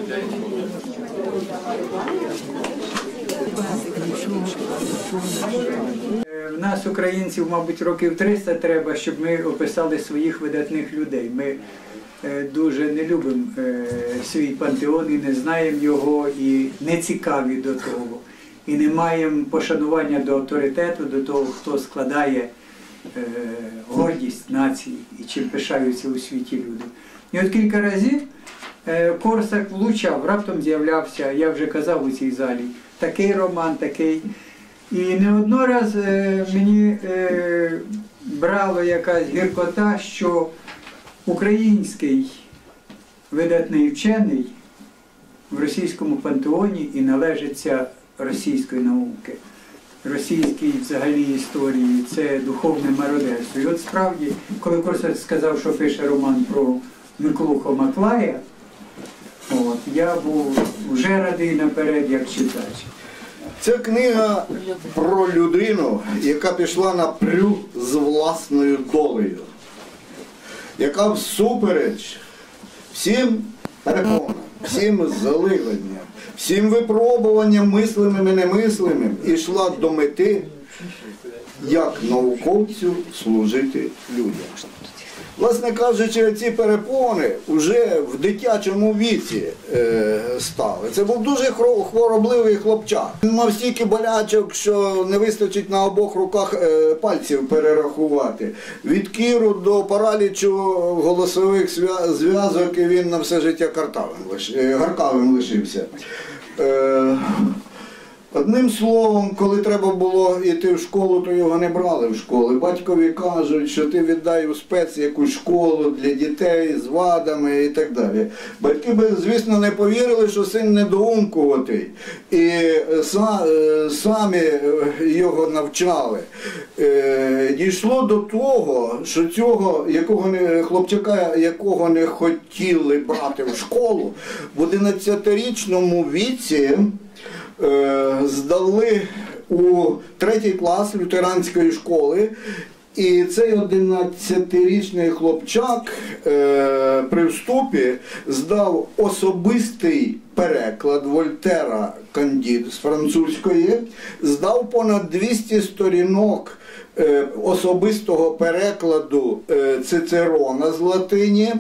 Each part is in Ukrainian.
В нас, українців, мабуть, років 300 треба, щоб ми описали своїх видатних людей. Ми дуже не любимо свій пантеон і не знаємо його, і не цікаві до того. І не маємо пошанування до авторитету, до того, хто складає гордість нації і чим пишаються у світі люди. І от кілька разів Корсак влучав, раптом з'являвся, я вже казав у цій залі, такий роман, такий. І не одно раз мені брало якась гіркота, що український видатний вчений в російському пантеоні і належиться російської науки, російській взагалі історії, це духовне мародерство. І от справді, коли Корсак сказав, що пише роман про Миклуху Маклая, я був вже радий наперед, як читач. Це книга про людину, яка пішла напряму з власною долею, яка всупереч всім переконанням, всім заливанням, всім випробуванням мислимим і немислимим йшла до мети, як науковцю служити людям. Власне кажучи, ці перепони вже в дитячому віці стали. Це був дуже хворобливий хлопчак. Він мав стільки болячок, що не вистачить на обох руках пальців перерахувати. Від кіру до паралічу голосових зв'язок, і він на все життя гаркавим лишився. Одним словом, коли треба було йти в школу, то його не брали в школу. Батькові кажуть, що ти віддай у спец якусь школу для дітей з вадами і так далі. Батьки би, звісно, не повірили, що син недоумкуватий. І самі його навчали. Дійшло до того, що цього хлопчака, якого не хотіли брати в школу, в 11-річному віці здали у 3 клас лютеранської школи, і цей 11-річний хлопчак при вступі здав особистий переклад Вольтера «Кандід» з французької, здав понад 200 сторінок особистого перекладу Цицерона з латині,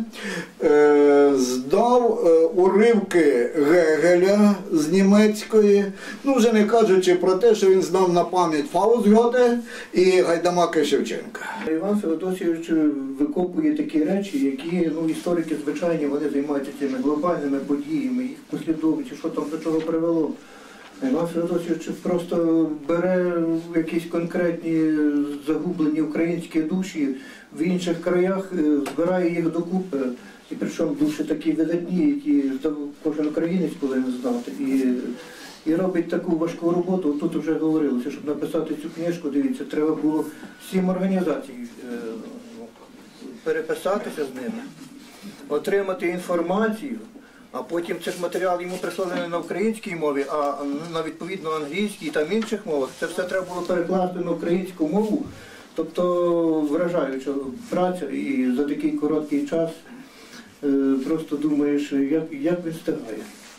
здав уривки Гегеля з німецької, вже не кажучи про те, що він знав на пам'ять Фауст Гьоте і Гайдамака Шевченка. Іван Феодосійович викопує такі речі, які історики звичайні, вони займаються цими глобальними подіями, їх послідовності, що там до чого привело. Іван Феодосійович просто бере якісь конкретні загублені українські душі в інших краях, збирає їх докупи. І причому душі такі видатні, які кожен українець повинен знати. І робить таку важку роботу. Тут вже говорилося, щоб написати цю книжку, дивіться, треба було 7 організацій переписатися з ними, отримати інформацію. А потім цей матеріал йому прислали не на українській мові, а на відповідно англійській і там інших мовах. Це все треба було перекласти на українську мову. Тобто вражаюча праця, і за такий короткий час просто думаєш, як він встигає.